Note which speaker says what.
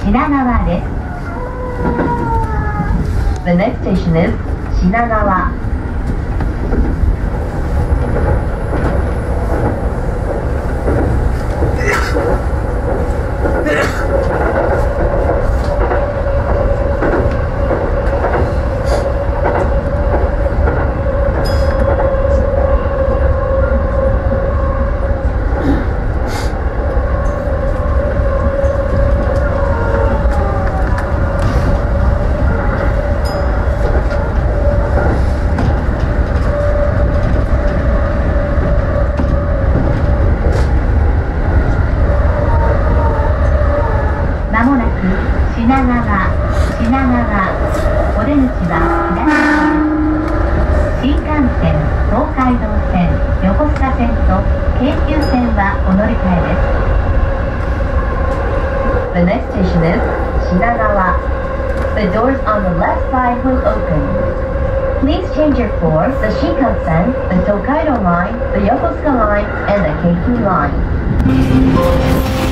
Speaker 1: 品川です。The next station is 品川。まもなく品川、お出口は左側です。新幹線、東海道線、横須賀線と京急線はお乗り換えです。The next station is 品川。The doors on the left side will open. Please change your floor, the Shinkansen, the Tokaido line, the Yokosuka line, and the Keikyu line.